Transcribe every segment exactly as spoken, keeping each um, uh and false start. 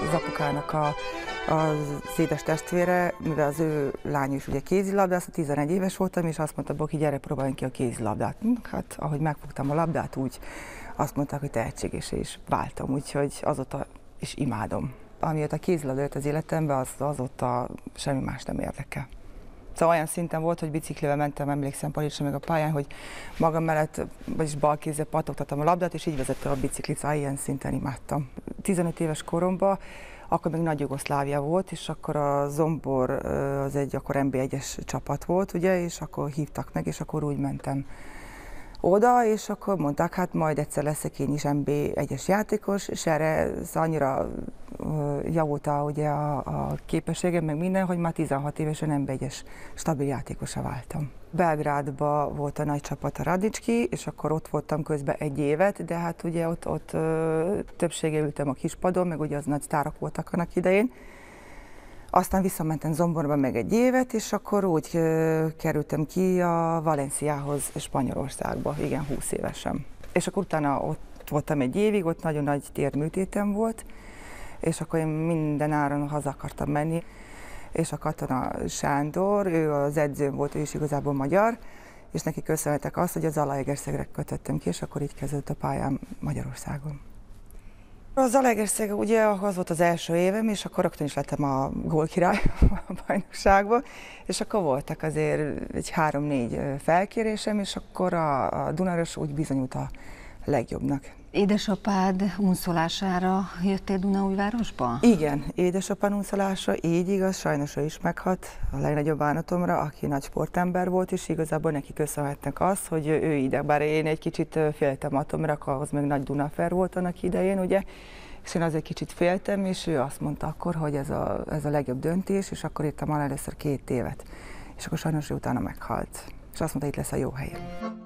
az apukának a, az édes testvére, mivel az ő lány is ugye kézilabdász, tizenegy éves voltam, és azt mondta, Boki, gyere, próbáljunk ki a kézilabdát. Hát, ahogy megfogtam a labdát, úgy azt mondták, hogy tehetségesé is váltam, úgyhogy azóta is imádom. Amióta a kézilabda jött az életembe, az azóta semmi más nem érdekel. Szóval olyan szinten volt, hogy biciklivel mentem, emlékszem Palicsa meg a pályán, hogy magam mellett, vagyis bal kézzel pattogtattam a labdát, és így vezettem a biciklit, szóval ilyen szinten imádtam. tizenöt éves koromban, akkor még Nagy Jugoszlávia volt, és akkor a Zombor az egy akkor en bé egyes csapat volt, ugye, és akkor hívtak meg, és akkor úgy mentem oda, és akkor mondták, hát majd egyszer leszek én is en bé egyes játékos, és erre annyira javult a, ugye a, a képességem, meg minden, hogy már tizenhat évesen en bé egyes stabil játékosa váltam. Belgrádban volt a nagy csapat, a Radnicski, és akkor ott voltam közben egy évet, de hát ugye ott, ott többsége ültem a kispadon, meg ugye az nagy sztárok voltak annak idején. Aztán visszamentem Zomborba meg egy évet, és akkor úgy kerültem ki a Valenciához, Spanyolországba, igen, húsz évesen. És akkor utána ott voltam egy évig, ott nagyon nagy térműtétem volt, és akkor én minden áron haza akartam menni. És a Katona Sándor, ő az edzőm volt, ő is igazából magyar, és neki köszönhetek azt, hogy az Zalaegerszegre kötöttem ki, és akkor így kezdődött a pályám Magyarországon. A Zalaegerszeg ugye az volt az első évem, és akkor rögtön is lettem a gólkirály a bajnokságban, és akkor voltak azért egy három-négy felkérésem, és akkor a, a Dunaros úgy bizonyult a legjobbnak. Édesapád unszolására jöttél Dunaújvárosba? Igen, édesapám unszolása, így igaz, sajnos ő is meghalt a legnagyobb bánatomra, aki nagy sportember volt, és igazából neki köszönhetnek azt, hogy ő ide, bár én egy kicsit féltem attól, mert ahhoz még nagy Dunafer volt annak idején, ugye, és én azért kicsit féltem, és ő azt mondta akkor, hogy ez a, ez a legjobb döntés, és akkor írtam alá először két évet, és akkor sajnos ő utána meghalt, és azt mondta, itt lesz a jó helyen.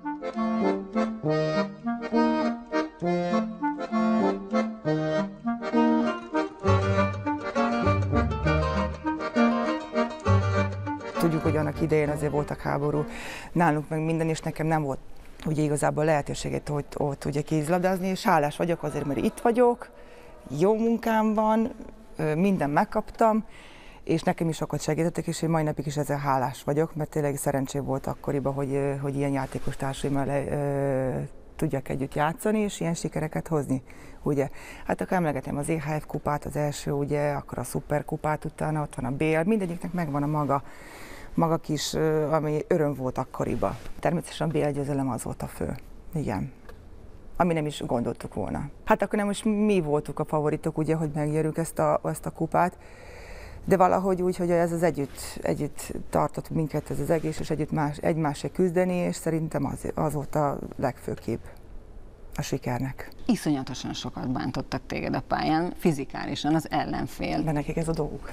Tudjuk, hogy annak idején azért voltak háború nálunk meg minden, és nekem nem volt ugye igazából lehetőséget hogy ott ugye kézilabdázni, és hálás vagyok azért, mert itt vagyok, jó munkám van, mindent megkaptam, és nekem is sokat segítettek, és én mai napig is ezzel hálás vagyok, mert tényleg szerencsém volt akkoriban, hogy, hogy ilyen játékos társaimmal tudjak együtt játszani, és ilyen sikereket hozni, ugye. Hát akkor emlegetem az é há ef kupát, az első, ugye, akkor a szuperkupát, utána ott van a bé el, mindegyiknek megvan a maga, maga kis, ami öröm volt akkoriban. Természetesen a bé el győzelem az volt a fő, igen. Ami nem is gondoltuk volna. Hát akkor nem most mi voltuk a favoritok, ugye, hogy megnyerjük ezt a, ezt a kupát, de valahogy úgy, hogy ez az együtt, együtt tartott minket ez az egész, és együtt más, egymásért küzdeni, és szerintem az, az volt a legfőképp a sikernek. Iszonyatosan sokat bántottak téged a pályán, fizikálisan az ellenfél. De nekik ez a dolguk.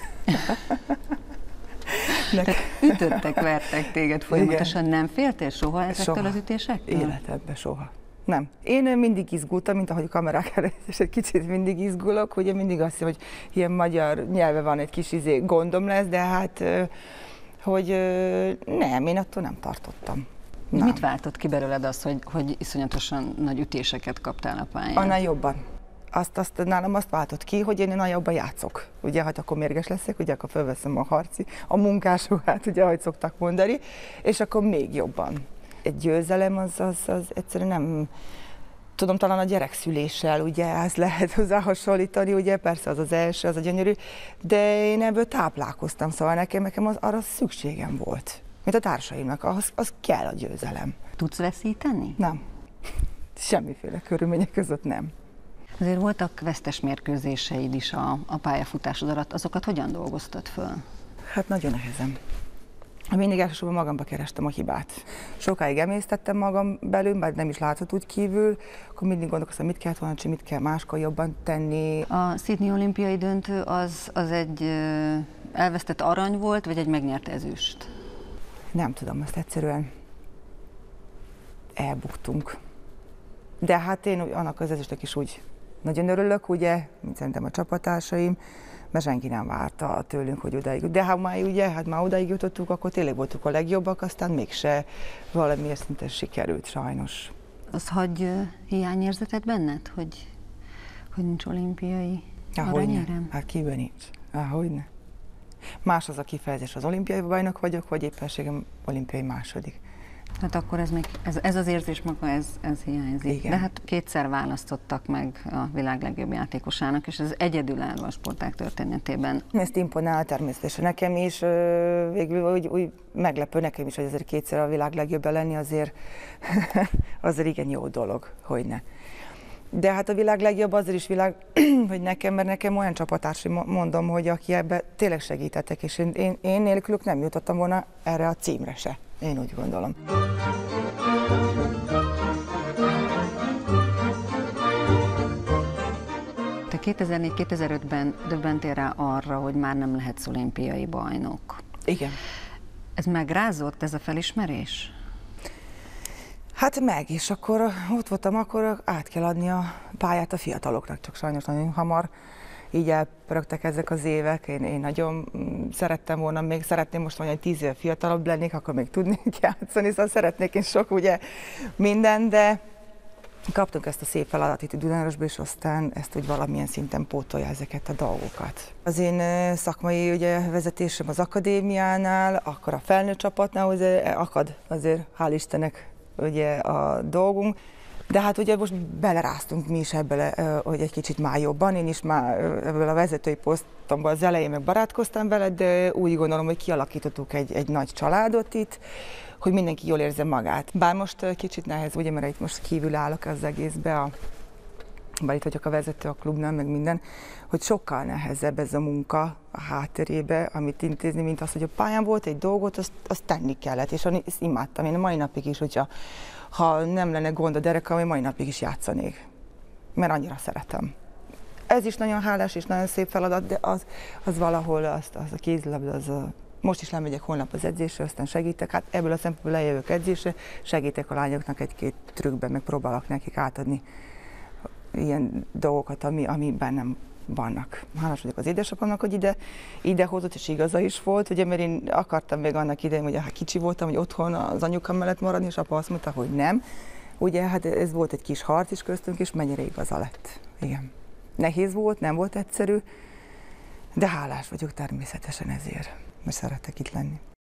Tehát ütöttek, vertek téged folyamatosan, igen. Nem féltél soha ezektől soha. Az ütésektől? Életemben soha. Nem. Én mindig izgultam, mint ahogy a kamerák előtt, és egy kicsit mindig izgulok, ugye mindig azt hiszem, hogy ilyen magyar nyelve van, egy kis izé, gondom lesz, de hát, hogy nem, én attól nem tartottam. Nem. Mit váltott ki belőled az, hogy, hogy iszonyatosan nagy ütéseket kaptál a pályán? Annál jobban. Azt, azt, nálam azt váltott ki, hogy én annál jobban játszok. Ugye, hát akkor mérges leszek, ugye, akkor fölveszem a harci, a munkásruhát, ugye, ahogy szoktak mondani, és akkor még jobban. Egy győzelem az, az, az egyszerűen nem, tudom, talán a gyerekszüléssel, ugye, ezt lehet hozzá hasonlítani, ugye, persze az az első, az a gyönyörű, de én ebből táplálkoztam, szóval nekem, nekem az, arra szükségem volt, mint a társaimnak, az, az kell a győzelem. Tudsz veszíteni? Nem. Semmiféle körülmények között nem. Azért voltak vesztes mérkőzéseid is a, a pályafutásod alatt, azokat hogyan dolgoztad föl? Hát nagyon nehezen. Mindig elsősorban magamba kerestem a hibát. Sokáig emésztettem magam belül, mert nem is látszott úgy kívül, akkor mindig gondolkoztam, mit kellett volna, mit kell máskor jobban tenni. A Sydney olimpiai döntő az, az egy elvesztett arany volt, vagy egy megnyert ezüst? Nem tudom, azt egyszerűen elbuktunk. De hát én annak az ezüstnek is úgy nagyon örülök, ugye, mint szerintem a csapattársaim, mert senki nem várta tőlünk, hogy odaig. De ha már ugye, hát már odaig jutottuk, akkor tényleg voltunk a legjobbak, aztán mégse valamiért szinte sikerült, sajnos. Az hagy hiányérzetet benned, hogy, hogy nincs olimpiai Ahogyne. Hát kiben nincs. Ahogyne. Más az a kifejezés, az olimpiai bajnok vagyok, vagy éppenségem olimpiai második. Tehát akkor ez, még, ez, ez az érzés maga, ez, ez hiányzik. Igen. De hát kétszer választottak meg a világ legjobb játékosának, és ez egyedülálló a sportág történetében. Ezt imponál természetesen nekem is, végül úgy, úgy meglepő nekem is, hogy azért kétszer a világ legjobb lenni, azért, azért igen jó dolog, hogyne. De hát a világ legjobb azért is világ, hogy nekem, mert nekem olyan csapattársai mondom, hogy aki ebbe tényleg segítettek, és én, én, én nélkülük nem jutottam volna erre a címre se. Én úgy gondolom. Te kétezer-négy kétezer-ötben döbbentél rá arra, hogy már nem lehetsz olimpiai bajnok. Igen. Ez megrázott, ez a felismerés? Hát meg, és akkor ott voltam, akkor át kell adni a pályát a fiataloknak, csak sajnos nagyon hamar így elpörögtek ezek az évek. Én, én nagyon szerettem volna, még szeretném most mondani, hogy tíz éve fiatalabb lennék, akkor még tudnék játszani, szóval szeretnék én sok ugye minden, de kaptunk ezt a szép feladatot itt Dunaújvárosba, és aztán ezt úgy valamilyen szinten pótolja ezeket a dolgokat. Az én szakmai ugye, vezetésem az akadémiánál, akkor a felnőtt csapatnál azért akad, azért hál' Istennek ugye a dolgunk. De hát ugye most beleráztunk mi is ebbe, hogy egy kicsit már jobban, én is már ebből a vezetői posztomban az elején meg barátkoztam vele, de úgy gondolom, hogy kialakítottuk egy, egy nagy családot itt, hogy mindenki jól érzi magát. Bár most kicsit nehéz, ugye, mert itt most kívül állok az egészbe, a, bár itt vagyok a vezető a klubnál, meg minden, hogy sokkal nehezebb ez a munka a hátterébe, amit intézni, mint az, hogy a pályán volt egy dolgot, azt, azt tenni kellett, és ezt imádtam én a mai napig is, hogyha ha nem lenne gond a derekam, én mai napig is játszanék, mert annyira szeretem. Ez is nagyon hálás és nagyon szép feladat, de az, az valahol az, az a kézilabda, az a, most is lemegyek holnap az edzésre, aztán segítek, hát ebből a szempontból lejövök edzésre, segítek a lányoknak egy-két trükkben, meg próbálok nekik átadni ilyen dolgokat, ami, ami bennem vannak. Hálás vagyok az édesapámnak, hogy ide, ide hozott, és igaza is volt, ugye, mert én akartam még annak idején, hogy ha kicsi voltam, hogy otthon az anyukám mellett maradni, és apa azt mondta, hogy nem. Ugye, hát ez volt egy kis harc is köztünk, és mennyire igaza lett. Igen. Nehéz volt, nem volt egyszerű, de hálás vagyok természetesen ezért, mert szeretek itt lenni.